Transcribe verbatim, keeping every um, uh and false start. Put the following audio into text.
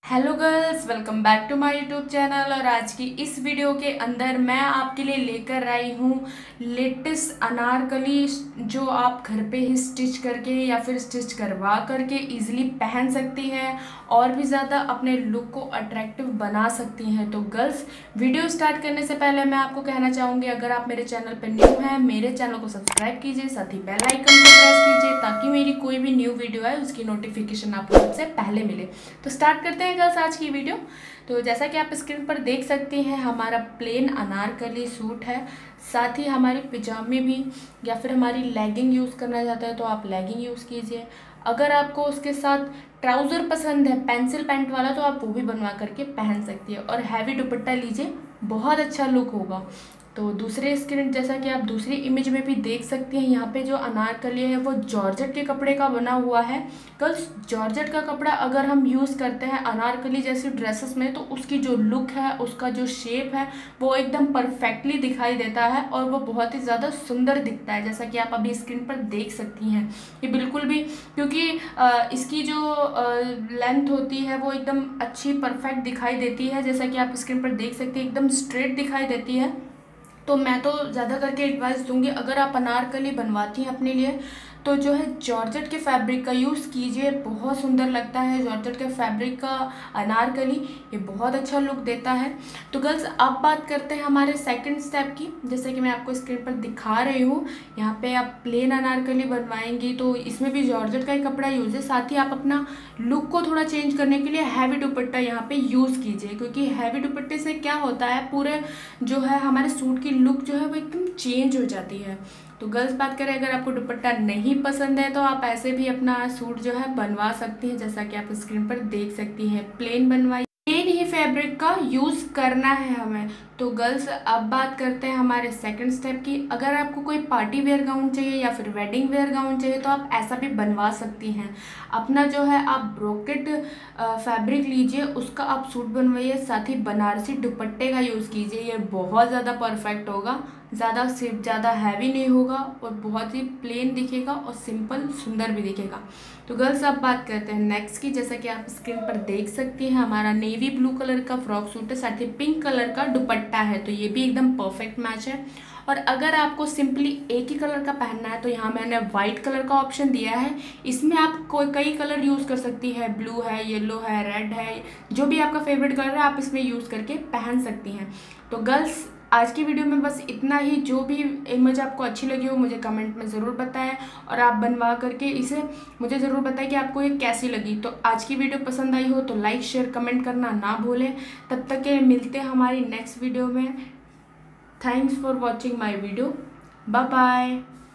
Hello girls, welcome back to my YouTube channel. और आज की इस वीडियो के अंदर मैं आपके लिए लेकर आई हूँ लेटेस्ट अनारकली, जो आप घर पे ही स्टिच करके या फिर स्टिच करवा करके इजीली पहन सकती हैं और भी ज़्यादा अपने लुक को अट्रैक्टिव बना सकती हैं। तो गर्ल्स, वीडियो स्टार्ट करने से पहले मैं आपको कहना चाहूँगी, अगर आप मेरे चैनल पर न्यू हैं, मेरे चैनल को सब्सक्राइब कीजिए, साथ ही बेल आइकन को प्रेस कीजिए ताकि मेरी कोई भी न्यू वीडियो है उसकी नोटिफिकेशन आपको सबसे पहले मिले। तो स्टार्ट करते हैं गर्ल्स आज की वीडियो। तो जैसा कि आप स्क्रीन पर देख सकते हैं, हमारा प्लेन अनारकली सूट है। साथ ही हमारी पिजामे भी या फिर हमारी लेगिंग यूज़ करना चाहते हैं तो आप लेगिंग यूज़ कीजिए। अगर आपको उसके साथ ट्राउज़र पसंद है पेंसिल पैंट वाला तो आप वो भी बनवा करके पहन सकती है। और हैवी दुपट्टा लीजिए, बहुत अच्छा लुक होगा। तो दूसरे स्क्रीन जैसा कि आप दूसरी इमेज में भी देख सकते हैं, यहाँ पे जो अनारकली है वो जॉर्जेट के कपड़े का बना हुआ है। गर्ल्स, जॉर्जेट का कपड़ा अगर हम यूज़ करते हैं अनारकली जैसी ड्रेसेस में तो उसकी जो लुक है, उसका जो शेप है वो एकदम परफेक्टली दिखाई देता है और वो बहुत ही ज़्यादा सुंदर दिखता है, जैसा कि आप अभी स्क्रीन पर देख सकती हैं। ये बिल्कुल भी, क्योंकि इसकी जो लेंथ होती है वो एकदम अच्छी परफेक्ट दिखाई देती है, जैसा कि आप स्क्रीन पर देख सकते हैं, एकदम स्ट्रेट दिखाई देती है। तो मैं तो ज़्यादा करके एडवाइस दूंगी, अगर आप अनारकली बनवाती हैं अपने लिए तो जो है जॉर्जेट के फैब्रिक का यूज़ कीजिए, बहुत सुंदर लगता है जॉर्जेट के फैब्रिक का अनारकली, ये बहुत अच्छा लुक देता है। तो गर्ल्स, अब बात करते हैं हमारे सेकंड स्टेप की। जैसे कि मैं आपको स्क्रीन पर दिखा रही हूँ, यहाँ पे आप प्लेन अनारकली बनवाएंगी तो इसमें भी जॉर्जेट का ही कपड़ा यूज़ है। साथ ही आप अपना लुक को थोड़ा चेंज करने के लिए हैवी दुपट्टा यहाँ पे यूज़ कीजिए, क्योंकि हैवी दुपट्टे से क्या होता है, पूरे जो है हमारे सूट की लुक जो है वो एकदम चेंज हो जाती है। तो गर्ल्स, बात करें, अगर आपको दुपट्टा नहीं पसंद है तो आप ऐसे भी अपना सूट जो है बनवा सकती हैं, जैसा कि आप स्क्रीन पर देख सकती हैं। प्लेन बनवाई, प्लेन ही फैब्रिक का यूज़ करना है हमें। तो गर्ल्स, अब बात करते हैं हमारे सेकंड स्टेप की। अगर आपको कोई पार्टी वेयर गाउन चाहिए या फिर वेडिंग वेयर गाउन चाहिए तो आप ऐसा भी बनवा सकती हैं। अपना जो है आप ब्रोकेट फैब्रिक लीजिए, उसका आप सूट बनवाइए, साथ ही बनारसी दुपट्टे का यूज़ कीजिए, ये बहुत ज़्यादा परफेक्ट होगा। ज़्यादा सिर्फ ज़्यादा हैवी नहीं होगा और बहुत ही प्लेन दिखेगा और सिंपल सुंदर भी दिखेगा। तो गर्ल्स, अब बात करते हैं नेक्स्ट की। जैसा कि आप स्क्रीन पर देख सकती हैं, हमारा नेवी ब्लू कलर का फ्रॉक सूट है, साथ ही पिंक कलर का दुपट्टा है, तो ये भी एकदम परफेक्ट मैच है। और अगर आपको सिंपली एक ही कलर का पहनना है तो यहाँ मैंने वाइट कलर का ऑप्शन दिया है। इसमें आप कोई कई कलर यूज़ कर सकती है, ब्लू है, येलो है, रेड है, जो भी आपका फेवरेट कलर है आप इसमें यूज़ करके पहन सकती हैं। तो गर्ल्स, आज की वीडियो में बस इतना ही। जो भी इमेज आपको अच्छी लगी हो मुझे कमेंट में ज़रूर बताएं और आप बनवा करके इसे मुझे ज़रूर बताएं कि आपको ये कैसी लगी। तो आज की वीडियो पसंद आई हो तो लाइक शेयर कमेंट करना ना भूलें। तब तक के मिलते हैं हमारी नेक्स्ट वीडियो में। Thanks for watching my video. Bye bye.